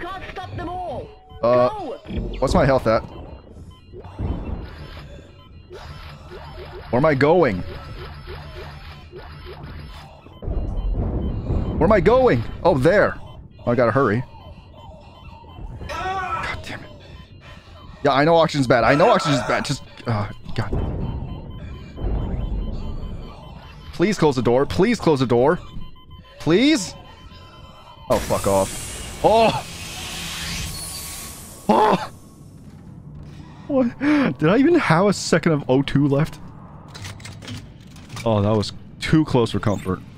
can't stop them all. Go. What's my health at? Where am I going? Where am I going? Oh, there. Oh, I gotta hurry. God damn it. Yeah, I know oxygen's bad. I know oxygen's bad. Just... God. Please close the door. Please close the door. Please? Oh, fuck off. Oh! Oh! What? Did I even have a second of O2 left? Oh, that was too close for comfort.